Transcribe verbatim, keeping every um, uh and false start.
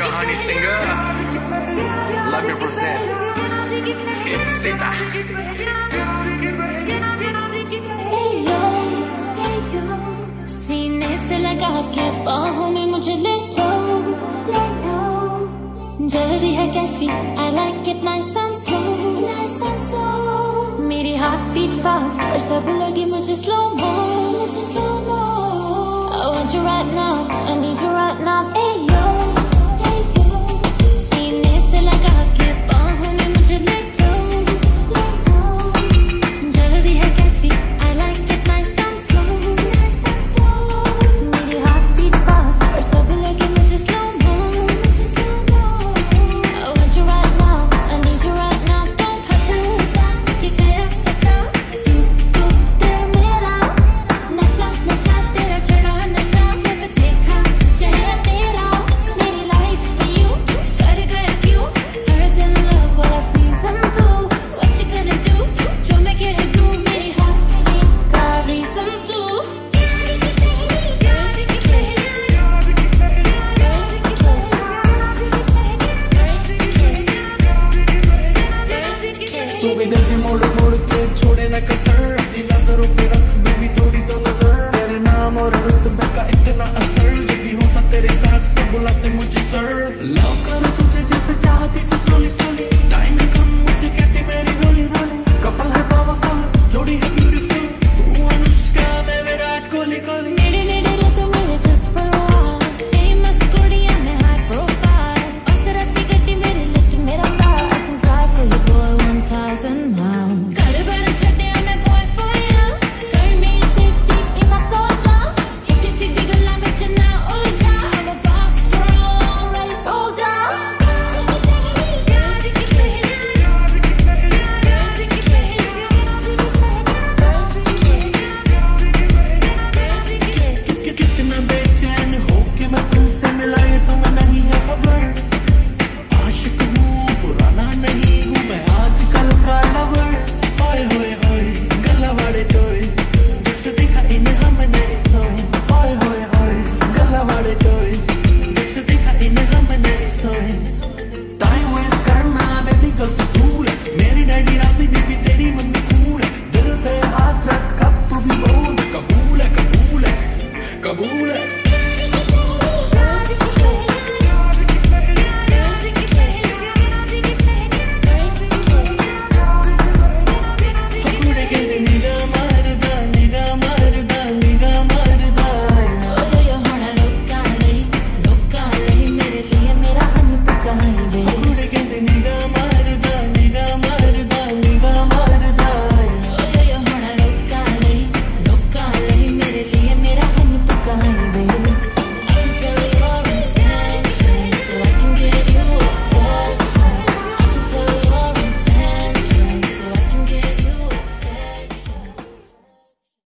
your honey singer. Let me present Ipsita. Hey yo, hey yo, सीने से लगा के बाहों में मुझे ले लो, ले लो। जल्दी है कैसी? I like it nice and slow, nice and slow. मेरी heart beat fast, और सब लगी मुझे slow mo, मुझे slow mo. I want you right now, I need you right now. Hey yo, hey yo, सीने से लगा के बाहों में मुझे ले लो, ले लो। जल्दी है कैसी? I like it nice and slow, nice and slow. मेरी heart beat fast, और सब लगी मुझे slow mo, मुझे slow mo. I want you right now, I need you right now. Don't hustle, कि तेरा फंसा, तू तू तेरा मेरा नशा नशा तेरा चढ़ा नशा जब देखा चेहरा तेरा मेरी life में you कर गया क्यों हर दिन love वाला season two. What you gonna do जो मैं कह दूँ मेरी heart beat का reason two. First kiss, first kiss, first kiss, first kiss. तू इधर भी मोड़ मोड़ के छोड़े ना कसर, अपनी नजरों पे रख बेबी थोड़ी तो नजर। तेरे नाम और रुतबे का इतना असर, जब भी होता तेरे साथ सब बुलाते मुझे सर।